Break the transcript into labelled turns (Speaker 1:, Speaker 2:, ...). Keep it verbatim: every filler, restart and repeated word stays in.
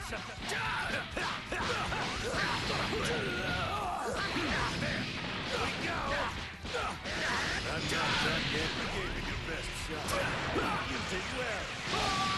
Speaker 1: I'm not done yet. You gave me your best shot. You use it well.